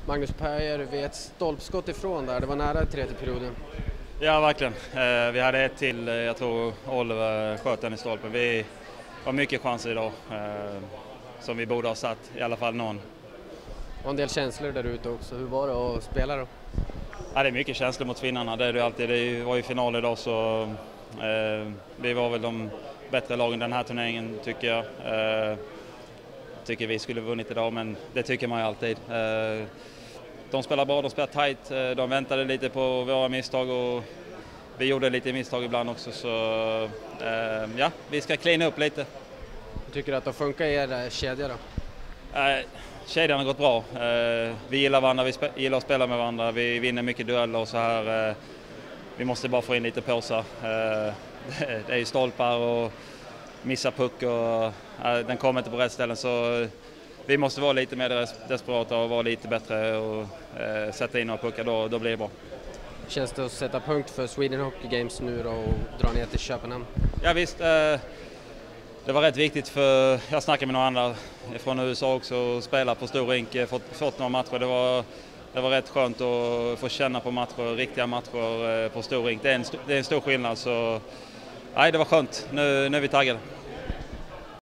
Magnus Perger vid ett stolpskott ifrån där. Det var nära tredje perioden. Ja, verkligen. Vi hade ett till, jag tror Oliver sköt den i stolpen. Vi har mycket chanser idag som vi borde ha satt, i alla fall någon. Och en del känslor där ute också. Hur var det att spela då? Ja, det är mycket känslor mot finnarna. Det är det alltid. Det var ju final idag, så vi var väl de bättre lagen den här turneringen, tycker jag. Tycker vi skulle vunnit idag, men det tycker man ju alltid. De spelar bra, de spelar tight, de väntade lite på våra misstag och vi gjorde lite misstag ibland också, så ja, vi ska cleana upp lite. Tycker du att det funkar i er kedja då? Kedjan har gått bra. Vi gillar varandra, vi gillar att spela med varandra, vi vinner mycket dueller och så här. Vi måste bara få in lite påsar. Det är ju stolpar och missa puck och den kommer inte på rätt ställen, så vi måste vara lite mer desperata och vara lite bättre och sätta in några puckar, då blir det bra. Känns det att sätta punkt för Sweden Hockey Games nu då och dra ner till Köpenhamn? Ja visst, det var rätt viktigt, för jag snackade med några andra från USA också och spelat på stor rink, fått några matcher. Det var rätt skönt att få känna på matcher, riktiga matcher på stor rink. Det är en stor skillnad, så nej, det var skönt. Nu är vi taggade.